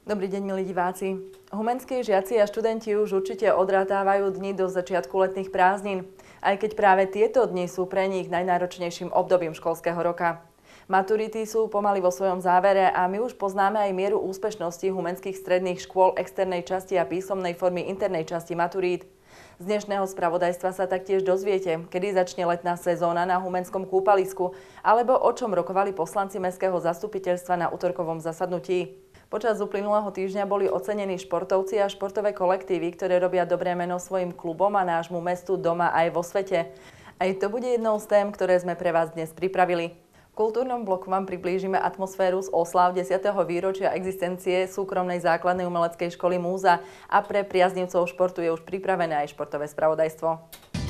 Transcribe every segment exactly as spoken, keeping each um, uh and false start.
Dobrý deň, milí diváci. Humenskí žiaci a študenti už určite odratávajú dni do začiatku letných prázdnin, aj keď práve tieto dni sú pre nich najnáročnejším obdobím školského roka. Maturity sú pomaly vo svojom závere a my už poznáme aj mieru úspešnosti humenských stredných škôl externej časti a písomnej formy internej časti maturít. Z dnešného spravodajstva sa taktiež dozviete, kedy začne letná sezóna na humenskom kúpalisku, alebo o čom rokovali poslanci mestského zastupiteľstva na utorkovom zasadnutí. Počas uplynulého týždňa boli ocenení športovci a športové kolektívy, ktoré robia dobré meno svojim klubom a nášmu mestu doma aj vo svete. Aj to bude jednou z tém, ktoré sme pre vás dnes pripravili. V kultúrnom bloku vám priblížime atmosféru z osláv desiateho výročia existencie súkromnej základnej umeleckej školy Múza a pre priaznivcov športu je už pripravené aj športové spravodajstvo.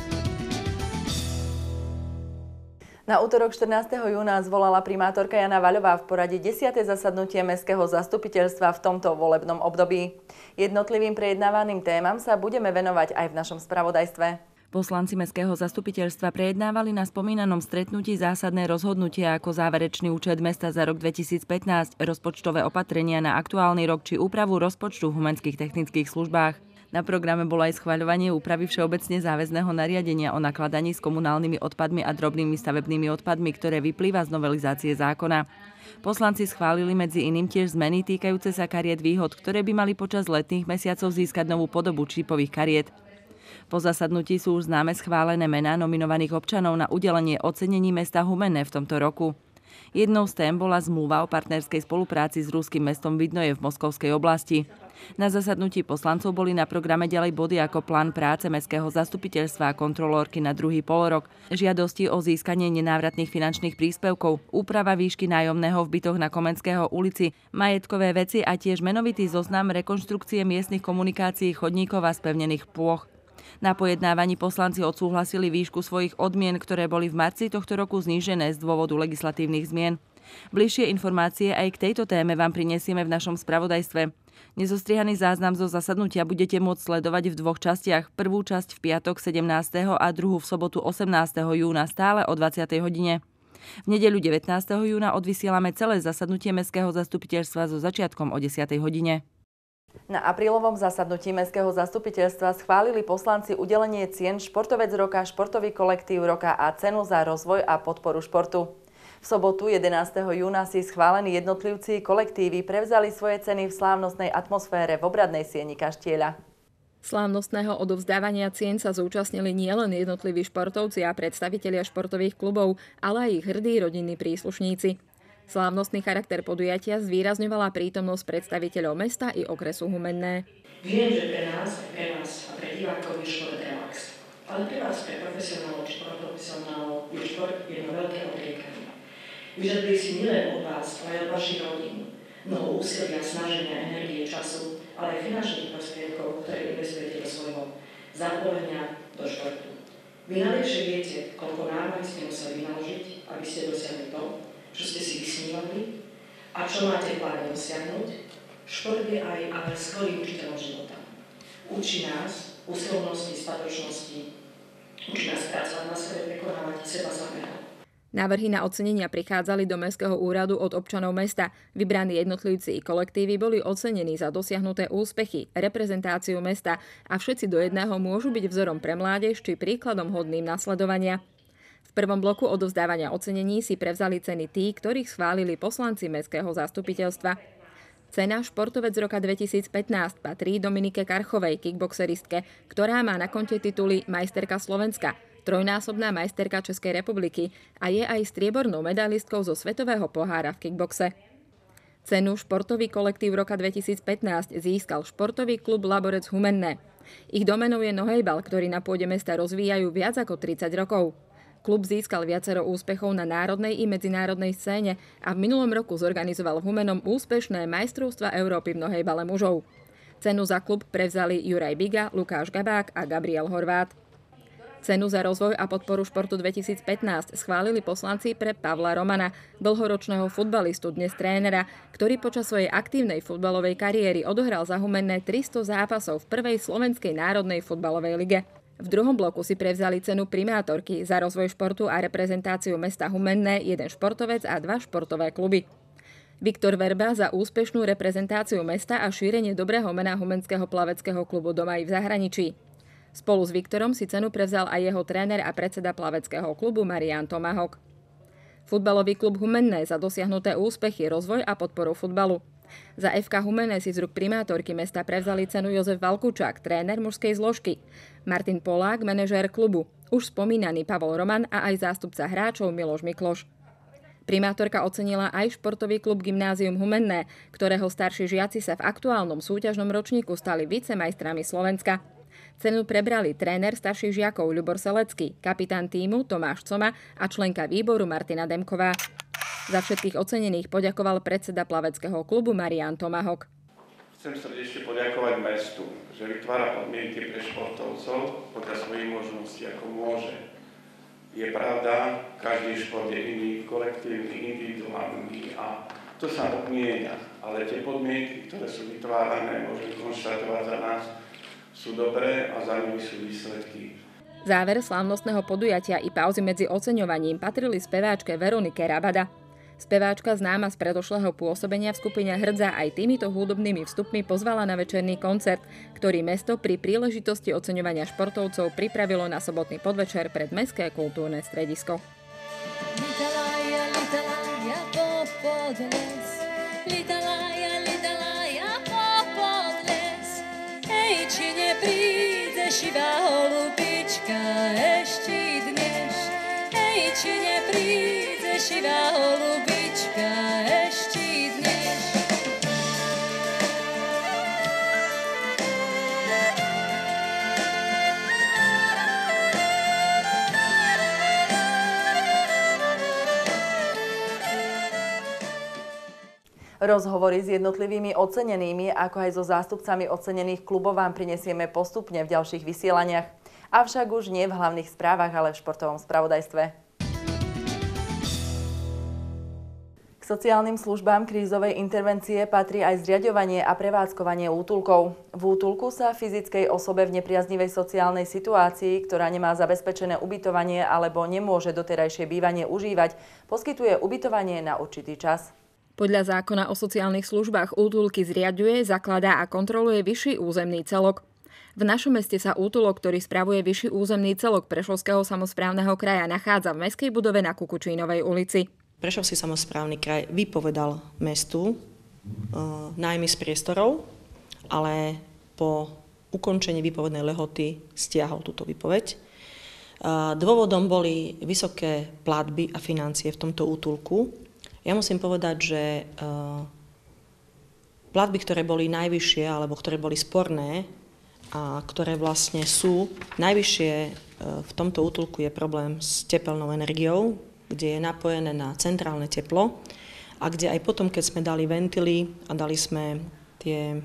Na útorok štrnásteho júna zvolala primátorka Jana Vaľová v poradí desiate zasadnutie mestského zastupiteľstva v tomto volebnom období. Jednotlivým prejednávaným témam sa budeme venovať aj v našom spravodajstve. Poslanci mestského zastupiteľstva prejednávali na spomínanom stretnutí zásadné rozhodnutia ako záverečný účet mesta za rok dvetisícpätnásť, rozpočtové opatrenia na aktuálny rok či úpravu rozpočtu v humenských technických službách. Na programe bolo aj schvaľovanie úpravy všeobecne záväzného nariadenia o nakladaní s komunálnymi odpadmi a drobnými stavebnými odpadmi, ktoré vyplýva z novelizácie zákona. Poslanci schválili medzi iným tiež zmeny týkajúce sa kariet výhod, ktoré by mali počas letných mesiacov získať novú podobu čipových kariet. Po zasadnutí sú už známe schválené mená nominovaných občanov na udelenie ocenení mesta Humenné v tomto roku. Jednou z tém bola zmluva o partnerskej spolupráci s ruským mestom Vidnoje v Moskovskej oblasti. Na zasadnutí poslancov boli na programe ďalej body ako plán práce mestského zastupiteľstva a kontrolórky na druhý polorok, žiadosti o získanie nenávratných finančných príspevkov, úprava výšky nájomného v bytoch na Komenského ulici, majetkové veci a tiež menovitý zoznam rekonštrukcie miestnych komunikácií, chodníkov a spevnených plôch. Na pojednávaní poslanci odsúhlasili výšku svojich odmien, ktoré boli v marci tohto roku znížené z dôvodu legislatívnych zmien. Bližšie informácie aj k tejto téme vám prinesieme v našom spravodajstve. Nezostrihaný záznam zo zasadnutia budete môcť sledovať v dvoch častiach. Prvú časť v piatok sedemnásteho a druhú v sobotu osemnásteho júna stále o dvadsiatej hodine. V nedeľu devätnásteho júna odvysielame celé zasadnutie mestského zastupiteľstva so začiatkom o desiatej hodine. Na aprílovom zasadnutí mestského zastupiteľstva schválili poslanci udelenie cien Športovec roka, Športový kolektív roka a cenu za rozvoj a podporu športu. V sobotu jedenásteho júna si schválení jednotlivci kolektívy prevzali svoje ceny v slávnostnej atmosfére v obradnej sieni Kaštieľa. Slávnostného odovzdávania cien sa zúčastnili nielen jednotliví športovci a predstavitelia športových klubov, ale aj ich hrdí rodinní príslušníci. Slávnostný charakter podujatia zvýrazňovala prítomnosť predstaviteľov mesta i okresu Humenné. Viem, že pre nás, pre nás a pre divákov je šport relax. Ale pre vás, pre profesionálov či profesionálov, je šport jedno veľké odriekanie. Vyžaduje si nielen od vás, ale aj od vašich rodín. Mnoho úsilia, snaženia, energie, času, ale aj finančných prostriedkov, ktoré investujete do svojho zapojenia do športu. Vy najlepšie viete, koľko námahy ste museli vynaložiť, aby ste dosiahli to, čo ste si vysnívali a čo máte v pláne dosiahnuť. Šport je aj ale skvelý učiteľom života. Učí nás usilovnosti, statočnosti, učí nás pracovať na sebe, prekonávať seba samého. Návrhy na ocenenia prichádzali do Mestského úradu od občanov mesta. Vybraní jednotlivci i kolektívy boli ocenení za dosiahnuté úspechy, reprezentáciu mesta a všetci do jedného môžu byť vzorom pre mládež či príkladom hodným nasledovania. V prvom bloku odovzdávania ocenení si prevzali ceny tí, ktorých schválili poslanci mestského zastupiteľstva. Cena Športovec roka dvetisícpätnásť patrí Dominike Karchovej, kickboxeristke, ktorá má na konte tituly Majsterka Slovenska, trojnásobná majsterka Českej republiky a je aj striebornou medailistkou zo Svetového pohára v kickboxe. Cenu Športový kolektív roka dvetisícpätnásť získal športový klub Laborec Humenné. Ich domenou je nohejbal, ktorý na pôde mesta rozvíjajú viac ako tridsať rokov. Klub získal viacero úspechov na národnej i medzinárodnej scéne a v minulom roku zorganizoval v Humennom úspešné majstrovstvá Európy v nohejbale mužov. Cenu za klub prevzali Juraj Biga, Lukáš Gabák a Gabriel Horvát. Cenu za rozvoj a podporu športu dvetisícpätnásť schválili poslanci pre Pavla Romana, dlhoročného futbalistu, dnes trénera, ktorý počas svojej aktívnej futbalovej kariéry odohral za Humenné tristo zápasov v prvej slovenskej národnej futbalovej lige. V druhom bloku si prevzali cenu primátorky za rozvoj športu a reprezentáciu mesta Humenné jeden športovec a dva športové kluby. Viktor Verba za úspešnú reprezentáciu mesta a šírenie dobrého mena Humenského plaveckého klubu doma i v zahraničí. Spolu s Viktorom si cenu prevzal aj jeho tréner a predseda plaveckého klubu Marián Tomahok. Futbalový klub Humenné za dosiahnuté úspechy, rozvoj a podporu futbalu. Za ef ká Humenné si z rúk primátorky mesta prevzali cenu Jozef Valkučák, tréner mužskej zložky, Martin Polák, manažér klubu, už spomínaný Pavol Roman a aj zástupca hráčov Miloš Mikloš. Primátorka ocenila aj športový klub Gymnázium Humenné, ktorého starší žiaci sa v aktuálnom súťažnom ročníku stali vicemajstrami Slovenska. Cenu prebrali tréner starších žiakov Ľubor Selecký, kapitán tímu Tomáš Coma a členka výboru Martina Demková. Za všetkých ocenených poďakoval predseda plaveckého klubu Marián Tomahok. Chcem srdečne poďakovať mestu, že vytvára podmienky pre športovcov podľa svojich možností, ako môže. Je pravda, každý šport je iný, kolektívny, individuálny a to sa odmienia, ale tie podmienky, ktoré sú vytvárané, môžeme konštatovať za nás, sú dobré a za nimi sú výsledky. Záver slávnostného podujatia i pauzy medzi oceňovaním patrili speváčke Veronike Rabada. Speváčka známa z predošlého pôsobenia v skupine Hrdza aj týmito hudobnými vstupmi pozvala na večerný koncert, ktorý mesto pri príležitosti oceňovania športovcov pripravilo na sobotný podvečer pred Mestské kultúrne stredisko. Litala ja, litala ja popod les, litala ja, litala ja popod les. Hej, či nepríde šivá holubička ešte dnes? Hej, či nepríde šivá holubička ešte dnes? Rozhovory s jednotlivými ocenenými, ako aj so zástupcami ocenených klubov vám prinesieme postupne v ďalších vysielaniach. Avšak už nie v hlavných správach, ale v športovom spravodajstve. K sociálnym službám krízovej intervencie patrí aj zriaďovanie a prevádzkovanie útulkov. V útulku sa fyzickej osobe v nepriaznivej sociálnej situácii, ktorá nemá zabezpečené ubytovanie alebo nemôže doterajšie bývanie užívať, poskytuje ubytovanie na určitý čas. Podľa zákona o sociálnych službách útulky zriaďuje, zakladá a kontroluje vyšší územný celok. V našom meste sa útulok, ktorý spravuje vyšší územný celok Prešovského samosprávneho kraja, nachádza v mestskej budove na Kukučínovej ulici. Prešovský samosprávny kraj vypovedal mestu e, nájmy z priestorov, ale po ukončení výpovednej lehoty stiahol túto výpoveď. E, dôvodom boli vysoké platby a financie v tomto útulku. Ja musím povedať, že e, platby, ktoré boli najvyššie alebo ktoré boli sporné a ktoré vlastne sú najvyššie e, v tomto útulku je problém s tepelnou energiou, kde je napojené na centrálne teplo a kde aj potom, keď sme dali ventily a dali sme tie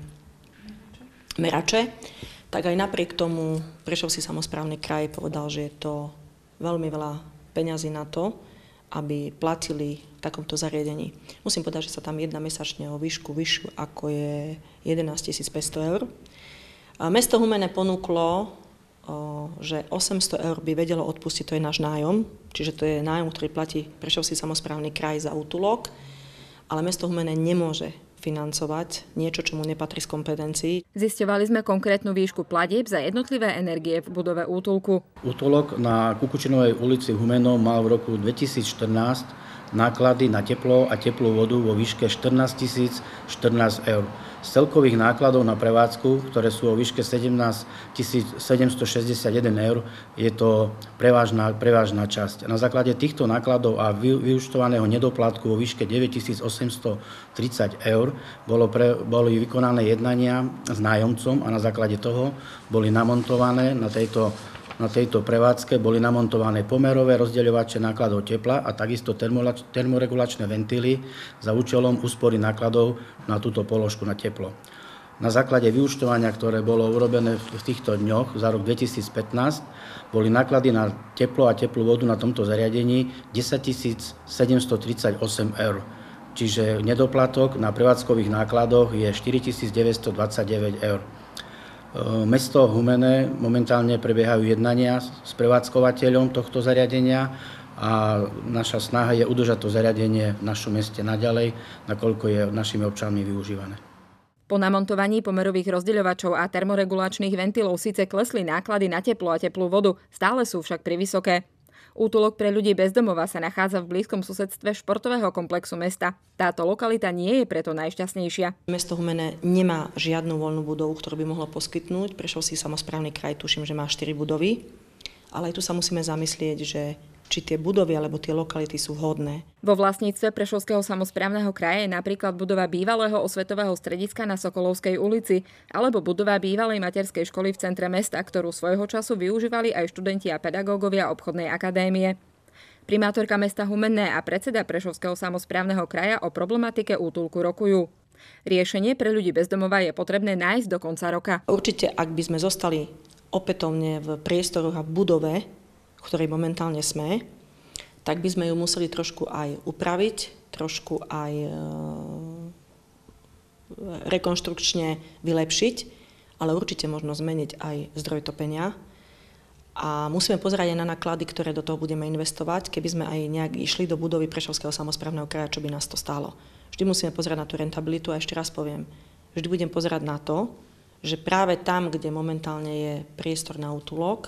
merače, tak aj napriek tomu Prešovský samosprávny kraj povedal, že je to veľmi veľa peňazí na to, aby platili v takomto zariadení. Musím povedať, že sa tam jedná mesačne o výšku vyššiu, ako je jedenásť tisíc päťsto eur. A mesto Humenné ponúklo, že osemsto eur by vedelo odpustiť, to je náš nájom, čiže to je nájom, ktorý platí Prešovský samosprávny kraj za útulok, ale mesto Humenné nemôže financovať niečo, čo mu nepatrí z kompetencií. Zisťovali sme konkrétnu výšku platieb za jednotlivé energie v budove útulku. Útulok na Kukučinovej ulici v Humennom mal v roku dvetisícštrnásť náklady na teplo a teplú vodu vo výške štrnásť tisíc štrnásť eur. Z celkových nákladov na prevádzku, ktoré sú vo výške sedemnásť tisíc sedemstošesťdesiatjeden eur, je to prevážna, prevážna časť. Na základe týchto nákladov a vyúčtovaného nedoplatku vo výške deväť tisíc osemstotridsať eur bolo pre, boli vykonané jednania s nájomcom a na základe toho boli namontované na tejto Na tejto prevádzke boli namontované pomerové rozdeľovače nákladov tepla a takisto termoregulačné ventily za účelom úspory nákladov na túto položku na teplo. Na základe vyúčtovania, ktoré bolo urobené v týchto dňoch za rok dvetisícpätnásť, boli náklady na teplo a teplú vodu na tomto zariadení desaťtisíc sedemstotridsaťosem eur. Čiže nedoplatok na prevádzkových nákladoch je štyritisíc deväťstodvadsaťdeväť eur. Mesto Humenné momentálne prebiehajú jednania s prevádzkovateľom tohto zariadenia. a naša snaha je udržať to zariadenie v našom meste naďalej, nakoľko je našimi občanmi využívané. Po namontovaní pomerových rozdeľovačov a termoregulačných ventilov síce klesli náklady na teplo a teplú vodu, stále sú však privysoké. Útulok pre ľudí bez domova sa nachádza v blízkom susedstve športového komplexu mesta. Táto lokalita nie je preto najšťastnejšia. Mesto Humenné nemá žiadnu voľnú budovu, ktorú by mohlo poskytnúť. Prešovský samosprávny kraj, tuším, že má štyri budovy. Ale aj tu sa musíme zamyslieť, že či tie budovy alebo tie lokality sú vhodné. Vo vlastníctve Prešovského samosprávneho kraja je napríklad budova bývalého osvetového strediska na Sokolovskej ulici alebo budova bývalej materskej školy v centre mesta, ktorú svojho času využívali aj študenti a pedagógovia obchodnej akadémie. Primátorka mesta Humenné a predseda Prešovského samosprávneho kraja o problematike útulku rokujú. Riešenie pre ľudí bez domova je potrebné nájsť do konca roka. Určite, ak by sme zostali opätovne v priestoroch a v budove, v ktorej momentálne sme, tak by sme ju museli trošku aj upraviť, trošku aj e, rekonštrukčne vylepšiť, ale určite možno zmeniť aj zdroj topenia. A musíme pozerať aj na náklady, ktoré do toho budeme investovať, keby sme aj nejak išli do budovy Prešovského samosprávneho kraja, čo by nás to stálo. Vždy musíme pozerať na tú rentabilitu a ešte raz poviem, vždy budem pozerať na to, že práve tam, kde momentálne je priestor na útulok,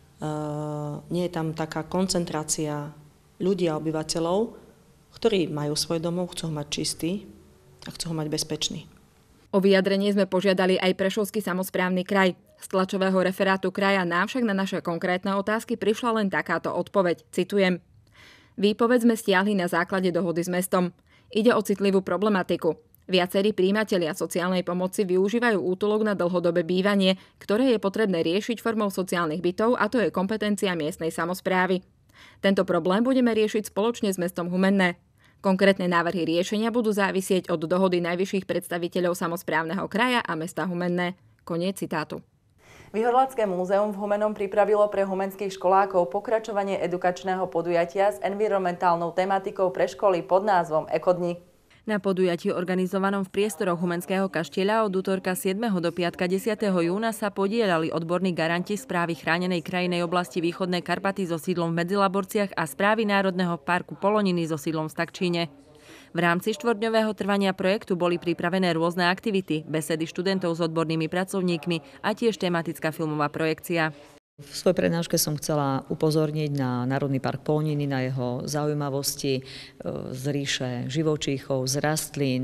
Uh, nie je tam taká koncentrácia ľudí a obyvateľov, ktorí majú svoj domov, chcú ho mať čistý a chcú ho mať bezpečný. O vyjadrenie sme požiadali aj Prešovský samosprávny kraj. Z tlačového referátu kraja nám však na naše konkrétne otázky prišla len takáto odpoveď. Citujem. Výpoveď sme stiahli na základe dohody s mestom. Ide o citlivú problematiku. Viacerí prijímatelia sociálnej pomoci využívajú útulok na dlhodobé bývanie, ktoré je potrebné riešiť formou sociálnych bytov a to je kompetencia miestnej samosprávy. Tento problém budeme riešiť spoločne s mestom Humenné. Konkrétne návrhy riešenia budú závisieť od dohody najvyšších predstaviteľov samosprávneho kraja a mesta Humenné. Koniec citátu. Výhorladské múzeum v Humennom pripravilo pre humenských školákov pokračovanie edukačného podujatia s environmentálnou tematikou pre školy pod názvom Ekodni. Na podujatí organizovanom v priestoroch Humenského kaštieľa od útorka siedmeho do piatka desiateho júna sa podieľali odborní garanti Správy chránenej krajinej oblasti Východné Karpaty so sídlom v Medzilaborciach a Správy Národného parku Poloniny so sídlom v Stakčíne. V rámci štvorťdňového trvania projektu boli pripravené rôzne aktivity, besedy študentov s odbornými pracovníkmi a tiež tematická filmová projekcia. V svojej prednáške som chcela upozorniť na Národný park Poloniny, na jeho zaujímavosti z ríše živočíchov, z rastlín,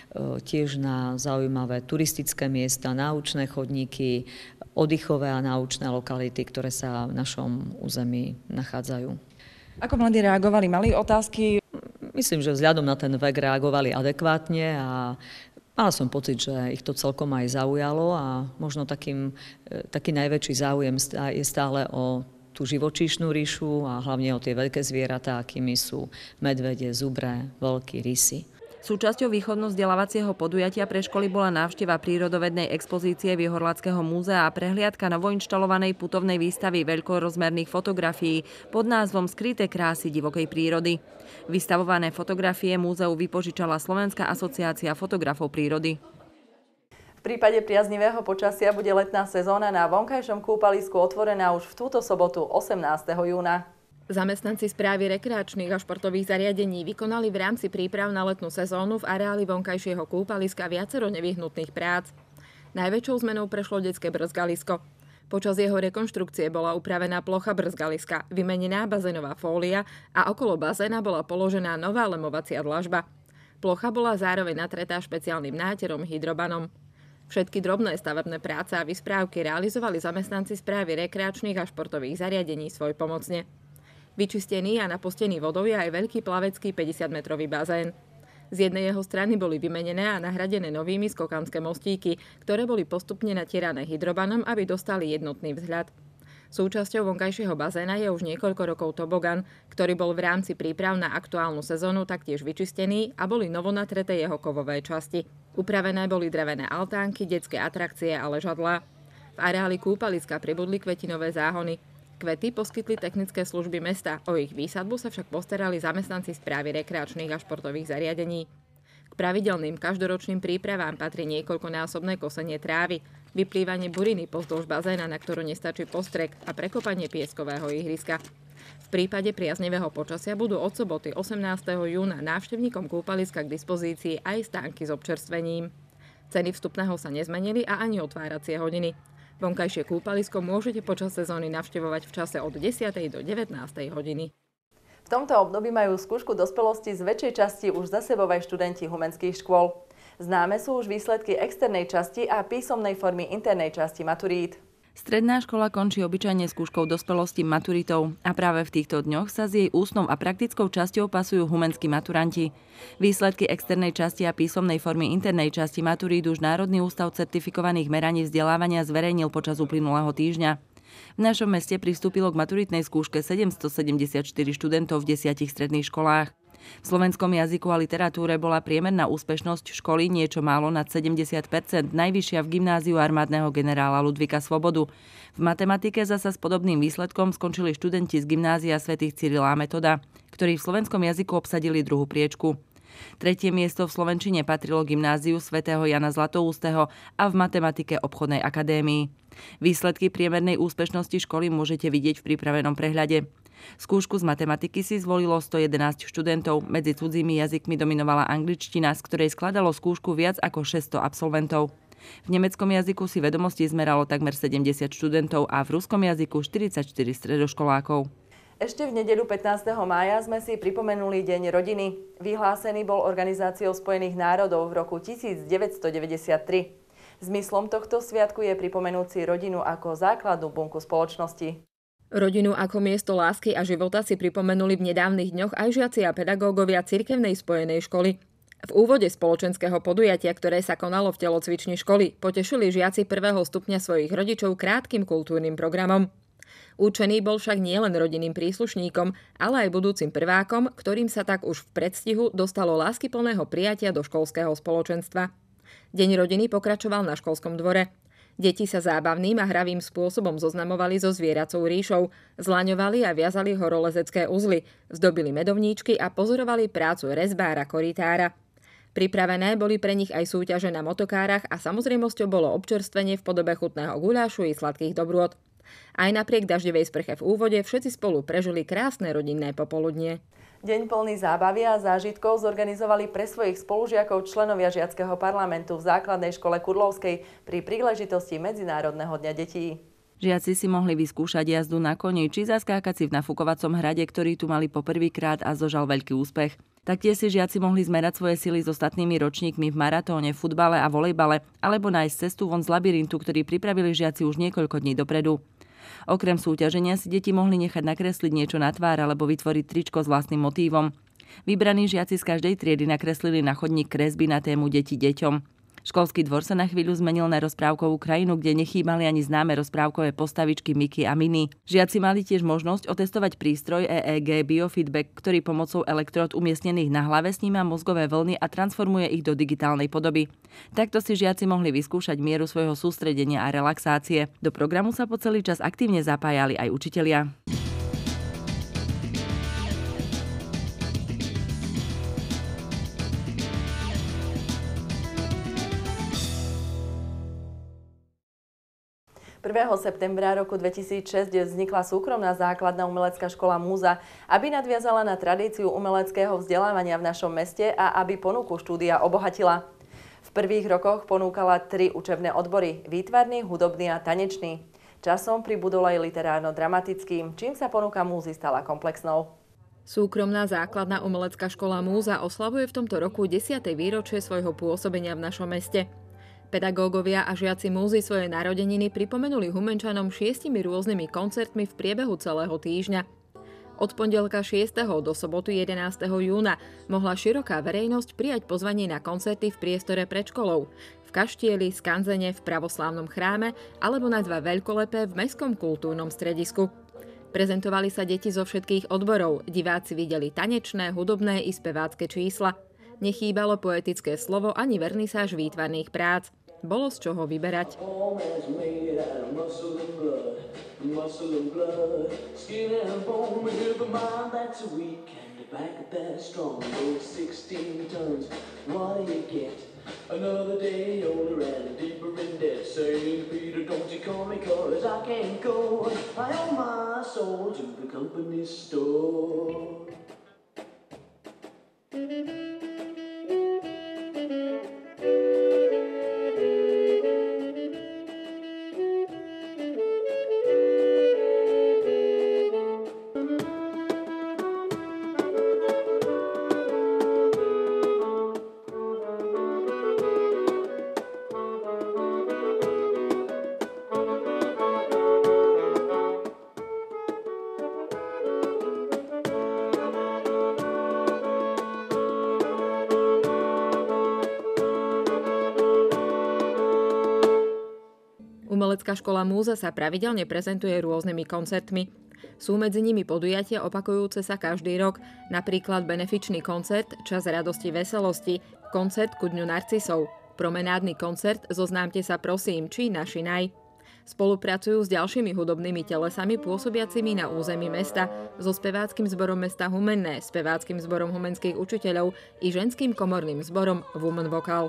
tiež na zaujímavé turistické miesta, náučné chodníky, oddychové a náučné lokality, ktoré sa v našom území nachádzajú. Ako mladí reagovali? Mali otázky? Myslím, že vzhľadom na ten vek reagovali adekvátne a mala som pocit, že ich to celkom aj zaujalo a možno takým, taký najväčší záujem je stále o tú živočíšnu ríšu a hlavne o tie veľké zvieratá, akými sú medvede, zubre, vlky, rysy. Súčasťou výchovno-vzdelávacieho podujatia pre školy bola návšteva prírodovednej expozície Výhorladského múzea a prehliadka novoinštalovanej putovnej výstavy veľkorozmerných fotografií pod názvom Skryté krásy divokej prírody. Vystavované fotografie múzeu vypožičala Slovenská asociácia fotografov prírody. V prípade priaznivého počasia bude letná sezóna na vonkajšom kúpalisku otvorená už v túto sobotu osemnásteho júna. Zamestnanci Správy rekreačných a športových zariadení vykonali v rámci príprav na letnú sezónu v areáli vonkajšieho kúpaliska viacero nevyhnutných prác. Najväčšou zmenou prešlo detské brzgalisko. Počas jeho rekonštrukcie bola upravená plocha brzgaliska, vymenená bazénová fólia a okolo bazéna bola položená nová lemovacia dlažba. Plocha bola zároveň natretá špeciálnym náterom hydrobanom. Všetky drobné stavebné práce a vysprávky realizovali zamestnanci Správy rekreačných a športových zariadení svojpomocne. Vyčistený a napostený vodou je aj veľký plavecký päťdesiatmetrový bazén. Z jednej jeho strany boli vymenené a nahradené novými skokanské mostíky, ktoré boli postupne natierané hydrobanom, aby dostali jednotný vzhľad. Súčasťou vonkajšieho bazéna je už niekoľko rokov tobogan, ktorý bol v rámci príprav na aktuálnu sezónu taktiež vyčistený a boli novonatreté jeho kovové časti. Upravené boli drevené altánky, detské atrakcie a ležadlá. V areáli kúpaliska pribudli kvetinové záhony. Kvety poskytli technické služby mesta, o ich výsadbu sa však postarali zamestnanci Správy rekreačných a športových zariadení. K pravidelným každoročným prípravám patrí niekoľkonásobné kosenie trávy, vyplývanie buriny pozdĺž bazéna, na ktorú nestačí postrek, a prekopanie pieskového ihriska. V prípade priaznivého počasia budú od soboty osemnásteho júna návštevníkom kúpaliska k dispozícii aj stánky s občerstvením. Ceny vstupného sa nezmenili a ani otváracie hodiny. Vonkajšie kúpalisko môžete počas sezóny navštevovať v čase od desiatej do devätnástej hodiny. V tomto období majú skúšku dospelosti z väčšej časti už za sebou aj študenti humenských škôl. Známe sú už výsledky externej časti a písomnej formy internej časti maturít. Stredná škola končí obyčajne skúškou dospelosti maturitou a práve v týchto dňoch sa s jej ústnou a praktickou časťou pasujú humenskí maturanti. Výsledky externej časti a písomnej formy internej časti maturít už Národný ústav certifikovaných meraní vzdelávania zverejnil počas uplynulého týždňa. V našom meste pristúpilo k maturitnej skúške sedemstosedemdesiatštyri študentov v desiatich stredných školách. V slovenskom jazyku a literatúre bola priemerná úspešnosť školy niečo málo nad sedemdesiat percent, najvyššia v gymnáziu armádneho generála Ludvíka Svobodu. V matematike zasa s podobným výsledkom skončili študenti z gymnázia svätých Cyrila a Metoda, ktorí v slovenskom jazyku obsadili druhú priečku. Tretie miesto v slovenčine patrilo gymnáziu svätého Jana Zlatoústeho a v matematike obchodnej akadémii. Výsledky priemernej úspešnosti školy môžete vidieť v pripravenom prehľade. Skúšku z matematiky si zvolilo stojedenásť študentov, medzi cudzími jazykmi dominovala angličtina, z ktorej skladalo skúšku viac ako šesťsto absolventov. V nemeckom jazyku si vedomosti zmeralo takmer sedemdesiat študentov a v ruskom jazyku štyridsaťštyri stredoškolákov. Ešte v nedeľu pätnásteho mája sme si pripomenuli Deň rodiny. Vyhlásený bol Organizáciou spojených národov v roku devätnásťstodeväťdesiattri. Zmyslom tohto sviatku je pripomenúť si rodinu ako základnú bunku spoločnosti. Rodinu ako miesto lásky a života si pripomenuli v nedávnych dňoch aj žiaci a pedagógovia Cirkevnej spojenej školy. V úvode spoločenského podujatia, ktoré sa konalo v telocvični školy, potešili žiaci prvého stupňa svojich rodičov krátkym kultúrnym programom. Účený bol však nielen rodinným príslušníkom, ale aj budúcim prvákom, ktorým sa tak už v predstihu dostalo láskyplného prijatia do školského spoločenstva. Deň rodiny pokračoval na školskom dvore. Deti sa zábavným a hravým spôsobom zoznamovali so zvieracou ríšou, zlaňovali a viazali horolezecké uzly, zdobili medovníčky a pozorovali prácu rezbára koritára. Pripravené boli pre nich aj súťaže na motokárach a samozrejmosťou bolo občerstvenie v podobe chutného guľášu i sladkých dobrôt. Aj napriek daždivej sprche v úvode všetci spolu prežili krásne rodinné popoludnie. Deň plný zábavy a zážitkov zorganizovali pre svojich spolužiakov členovia Žiackeho parlamentu v základnej škole Kudlovskej pri príležitosti Medzinárodného dňa detí. Žiaci si mohli vyskúšať jazdu na koni či zaskákať si v nafukovacom hrade, ktorý tu mali poprvýkrát a zožal veľký úspech. Taktiež si žiaci mohli zmerať svoje sily s ostatnými ročníkmi v maratóne, futbale a volejbale alebo nájsť cestu von z labyrintu, ktorý pripravili žiaci už niekoľko dní dopredu. Okrem súťaženia si deti mohli nechať nakresliť niečo na tvár alebo vytvoriť tričko s vlastným motívom. Vybraní žiaci z každej triedy nakreslili na chodník kresby na tému Deti deťom. Školský dvor sa na chvíľu zmenil na rozprávkovú krajinu, kde nechýbali ani známe rozprávkové postavičky Miky a Minnie. Žiaci mali tiež možnosť otestovať prístroj é é gé Biofeedback, ktorý pomocou elektrod umiestnených na hlave sníma mozgové vlny a transformuje ich do digitálnej podoby. Takto si žiaci mohli vyskúšať mieru svojho sústredenia a relaxácie. Do programu sa po celý čas aktívne zapájali aj učitelia. prvého septembra roku dvetisícšesť vznikla súkromná základná umelecká škola Múza, aby nadviazala na tradíciu umeleckého vzdelávania v našom meste a aby ponuku štúdia obohatila. V prvých rokoch ponúkala tri učebné odbory – výtvarný, hudobný a tanečný. Časom pribudol aj literárno-dramatický, čím sa ponuka Múzy stala komplexnou. Súkromná základná umelecká škola Múza oslavuje v tomto roku desiate výročie svojho pôsobenia v našom meste. Pedagógovia a žiaci Múzy svoje narodeniny pripomenuli Humenčanom šiestimi rôznymi koncertmi v priebehu celého týždňa. Od pondelka šiesteho do soboty jedenásteho júna mohla široká verejnosť prijať pozvanie na koncerty v priestore pred školou, v kaštieli, skanzene, v pravoslávnom chráme alebo na dva veľkolepé v mestskom kultúrnom stredisku. Prezentovali sa deti zo všetkých odborov, diváci videli tanečné, hudobné i spevácké čísla. Nechýbalo poetické slovo ani vernisáž výtvarných prác. Bolo z čoho vyberať. Another day older and deeper in and dead. Saint Peter, don't you call me, cause I can't go. I owe my soul to the company store. Umelecká škola Múza sa pravidelne prezentuje rôznymi koncertmi. Sú medzi nimi podujatia opakujúce sa každý rok, napríklad benefičný koncert Čas radosti veselosti, koncert ku dňu narcisov, promenádny koncert Zoznámte sa prosím či Naši naj. Spolupracujú s ďalšími hudobnými telesami pôsobiacimi na území mesta, so speváckym zborom mesta Humenné, speváckym zborom humenských učiteľov i ženským komorným zborom Women Vocal.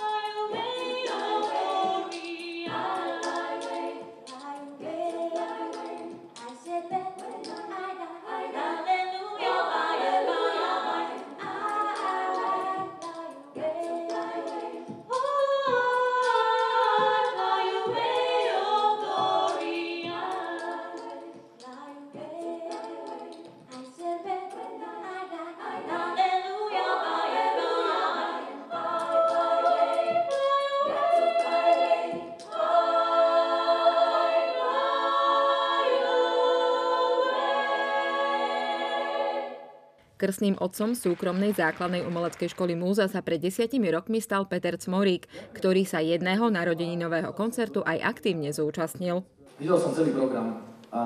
Krstným otcom súkromnej základnej umeleckej školy Múza sa pred desiatimi rokmi stal Peter Cmorík, ktorý sa jedného narodeninového koncertu aj aktívne zúčastnil. Videl som celý program a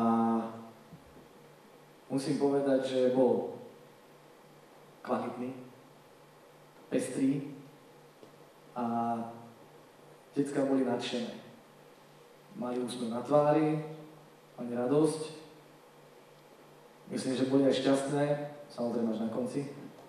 musím povedať, že bol kvalitný, pestrý a decká boli nadšené. Mali úsmev na tvári, mali radosť. Myslím, že boli aj šťastné. Samozrejme až na konci,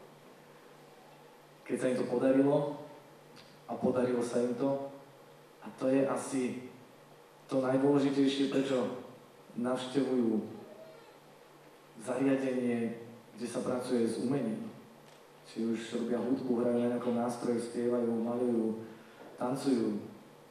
keď sa im to podarilo a podarilo sa im to. A to je asi to najdôležitejšie, prečo navštevujú zariadenie, kde sa pracuje s umením. Či už robia hudbu, hrajú na nejakom nástroji, spievajú, malujú, tancujú.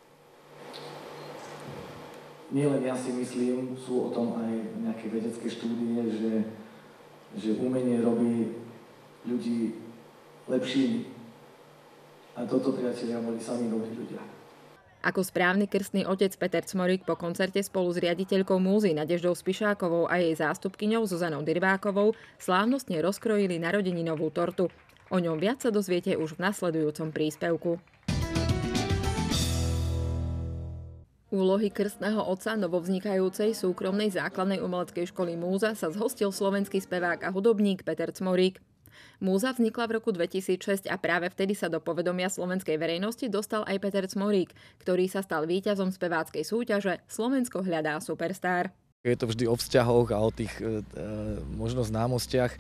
Nielen ja si myslím, sú o tom aj nejaké vedecké štúdie, že že umenie robí ľudí lepšími. A toto, priatelia, boli sami dobrí ľudia. Ako správny krstný otec Peter Cmorík po koncerte spolu s riaditeľkou Múzy Nadeždou Spišákovou a jej zástupkyňou Zuzanou Dyrbákovou slávnostne rozkrojili narodeninovú tortu. O ňom viac sa dozviete už v nasledujúcom príspevku. Úlohy krstného otca novovznikajúcej súkromnej základnej umeleckej školy Múza sa zhostil slovenský spevák a hudobník Peter Cmorík. Múza vznikla v roku dvetisícšesť a práve vtedy sa do povedomia slovenskej verejnosti dostal aj Peter Cmorík, ktorý sa stal víťazom speváckej súťaže Slovensko hľadá superstar. Je to vždy o vzťahoch a o tých e, možno známostiach. E,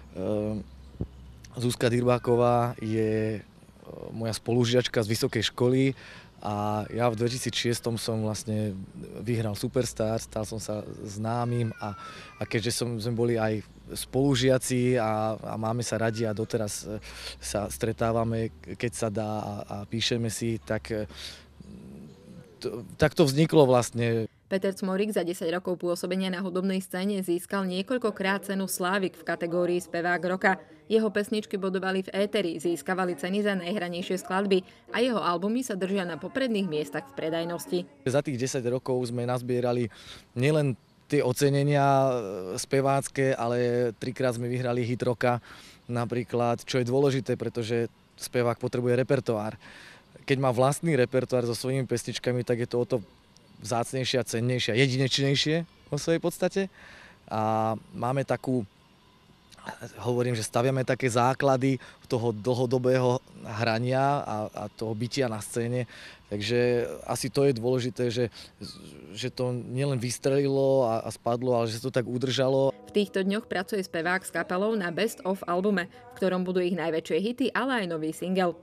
Zuzka Dyrbáková je e, moja spolužiačka z vysokej školy. A ja v dvetisícšesť som vlastne vyhral Superstar, stal som sa známym a, a keďže som, sme boli aj spolužiaci a, a máme sa radi a doteraz sa stretávame, keď sa dá a, a píšeme si, tak to, tak to vzniklo vlastne. Peter Cmorík za desať rokov pôsobenia na hudobnej scéne získal niekoľkokrát cenu Slávik v kategórii Spevák roka. Jeho pesničky bodovali v éteri, získavali ceny za najhranejšie skladby a jeho albumy sa držia na popredných miestach v predajnosti. Za tých desať rokov sme nazbierali nielen tie ocenenia spevácké, ale trikrát sme vyhrali hit roka napríklad, čo je dôležité, pretože spevák potrebuje repertoár. Keď má vlastný repertoár so svojimi pesničkami, tak je to o to vzácnejšie a cennejšie a jedinečnejšie vo svojej podstate. A máme takú, hovorím, že staviame také základy toho dlhodobého hrania a, a toho bytia na scéne. Takže asi to je dôležité, že, že to nielen vystrelilo a, a spadlo, ale že to tak udržalo. V týchto dňoch pracuje spevák s kapelou na Best of albume, v ktorom budú ich najväčšie hity, ale aj nový single.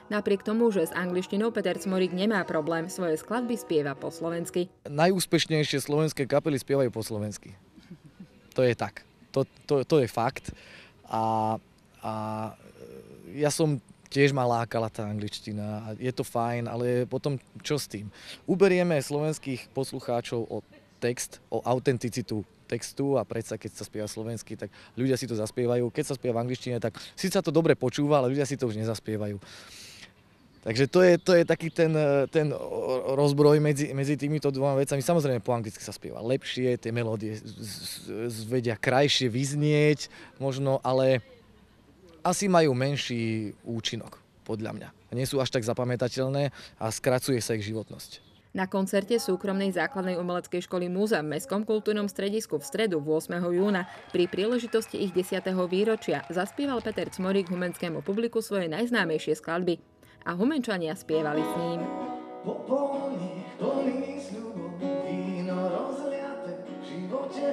Napriek tomu, že s angličtinou Peter Cmorík nemá problém, svoje skladby spieva po slovensky. Najúspešnejšie slovenské kapely spievajú po slovensky. To je tak. To, to, to je fakt. A, a ja som tiež ma lákala tá angličtina. Je to fajn, ale potom čo s tým? Uberieme slovenských poslucháčov o text, o autenticitu textu a predsa, keď sa spieva slovensky, tak ľudia si to zaspievajú. Keď sa spieva v angličtine, tak síce sa to dobre počúva, ale ľudia si to už nezaspievajú. Takže to je, to je taký ten, ten rozbroj medzi, medzi týmito dvoma vecami. Samozrejme, po anglicky sa spieva lepšie, tie melódie vedia krajšie vyznieť možno, ale asi majú menší účinok, podľa mňa. Nie sú až tak zapamätateľné a skracuje sa ich životnosť. Na koncerte súkromnej základnej umeleckej školy Múza v Mestskom kultúrnom stredisku v stredu ôsmeho júna pri príležitosti ich desiateho výročia zaspieval Peter Cmorík humenskému publiku svoje najznámejšie skladby a humenčania spievali s ním. Popolní, plný sľubov, víno rozliate v živote.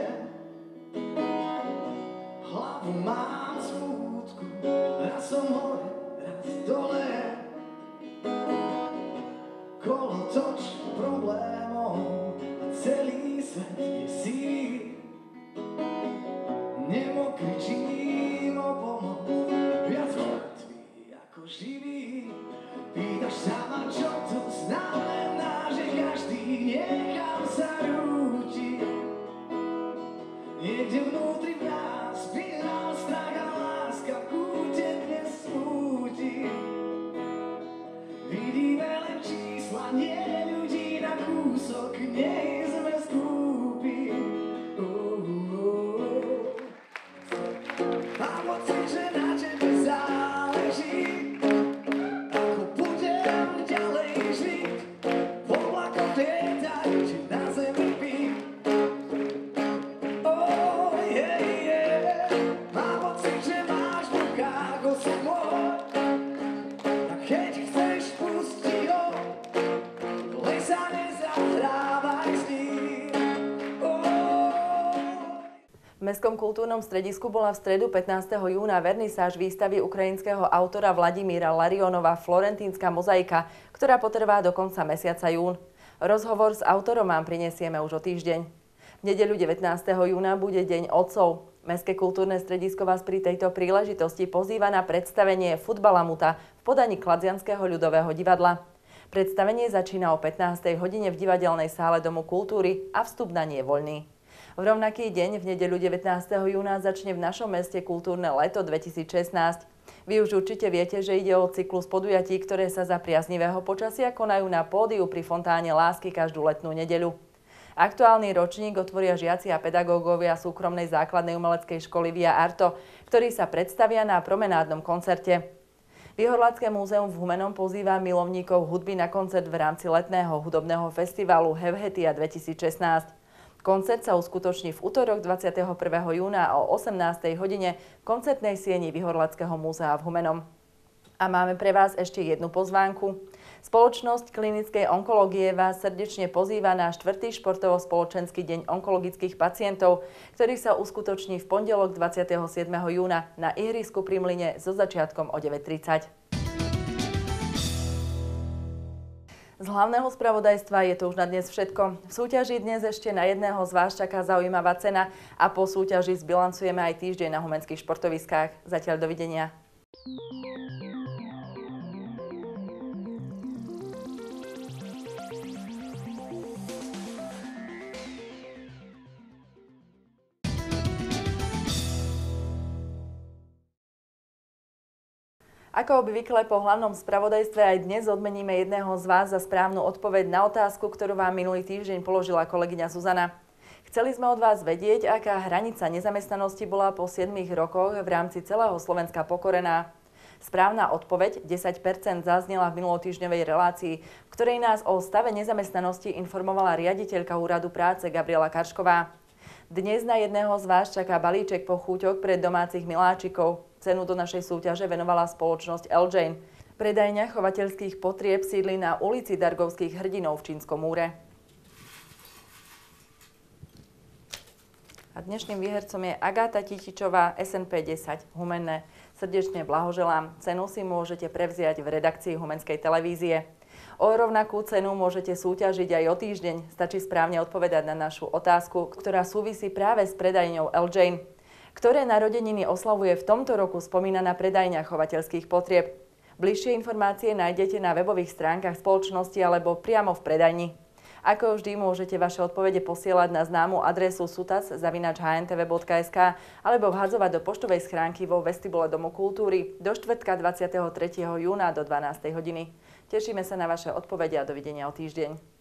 Hlavu mám smútku, raz som hore, raz dole. Kolo toč problémov, celý svet je sír. Nemo kričím o pomoc, viac mŕtvý ako živý. Pýtaš sa ma, čo to znamená, že každý niekam sa rúti. Niekde vnútri v nás vyhral strach a láska v kúte dnes smúti. Vidíme len čísla, nie ľudí na kúsok, nie sme skúpi. Oh, oh. A pocit, že na tebe záleží, ako budem ďalej žiť. V oblakoch lietajú, či na zemi byť. Oh, yeah, yeah. Mám pocit, že máš v rukách osud môj. A keď chceš, pusti ho, len sa nezahrávaj s ním. V Mestskom kultúrnom stredisku bola v stredu pätnásteho júna vernisáž výstavy ukrajinského autora Vladimíra Larionova Florentínska mozaika, ktorá potrvá do konca mesiaca jún. Rozhovor s autorom vám prinesieme už o týždeň. V nedeľu devätnásteho júna bude Deň otcov. Mestské kultúrne stredisko vás pri tejto príležitosti pozýva na predstavenie Futbalamuta v podaní Kladzianskeho ľudového divadla. Predstavenie začína o pätnástej hodine v divadelnej sále Domu kultúry a vstup na nie je voľný. V rovnaký deň v nedeľu devätnásteho júna začne v našom meste kultúrne leto dvetisícšestnásť. Vy už určite viete, že ide o cyklus podujatí, ktoré sa za priaznivého počasia konajú na pódiu pri fontáne Lásky každú letnú nedeľu. Aktuálny ročník otvoria žiaci a pedagógovia súkromnej základnej umeleckej školy Via Arto, ktorí sa predstavia na promenádnom koncerte. Výhorladské múzeum v Humennom pozýva milovníkov hudby na koncert v rámci letného hudobného festivalu Hevhetia dvetisícšestnásť. Koncert sa uskutoční v utorok dvadsiateho prvého júna o osemnástej hodine v koncertnej sieni Výhorladského múzea v Humennom. A máme pre vás ešte jednu pozvánku. Spoločnosť klinickej onkológie vás srdečne pozýva na štvrtý športovo-spoločenský deň onkologických pacientov, ktorý sa uskutoční v pondelok dvadsiateho siedmeho júna na ihrisku pri Mlyne so začiatkom o deväť tridsať. Z hlavného spravodajstva je to už na dnes všetko. V súťaži dnes ešte na jedného z vás čaká zaujímavá cena a po súťaži zbilancujeme aj týždeň na humenských športoviskách. Zatiaľ dovidenia. Ako obvykle po hlavnom spravodajstve aj dnes odmeníme jedného z vás za správnu odpoveď na otázku, ktorú vám minulý týždeň položila kolegyňa Zuzana. Chceli sme od vás vedieť, aká hranica nezamestnanosti bola po siedmich rokoch v rámci celého Slovenska pokorená. Správna odpoveď desať percent zaznela v minulotýždňovej relácii, v ktorej nás o stave nezamestnanosti informovala riaditeľka Úradu práce Gabriela Karšková. Dnes na jedného z vás čaká balíček pochúťok pre domácich miláčikov. Cenu do našej súťaže venovala spoločnosť El Jane. Predajňa chovateľských potrieb sídli na ulici Dargovských hrdinov v Čínskom múre. A dnešným výhercom je Agáta Titičová, es en pé desať Humenné. Srdečne blahoželám. Cenu si môžete prevziať v redakcii Humenskej televízie. O rovnakú cenu môžete súťažiť aj o týždeň. Stačí správne odpovedať na našu otázku, ktorá súvisí práve s predajňou El Jane. Ktoré narodeniny oslavuje v tomto roku spomínaná predajňa chovateľských potrieb? Bližšie informácie nájdete na webových stránkach spoločnosti alebo priamo v predajni. Ako vždy môžete vaše odpovede posielať na známu adresu sutas zavináč há en té vé bodka es ká alebo vhadzovať do poštovej schránky vo vestibule Domu kultúry do štvrtka dvadsiateho tretieho júna do dvanástej hodiny. Tešíme sa na vaše odpovede a dovidenia o týždeň.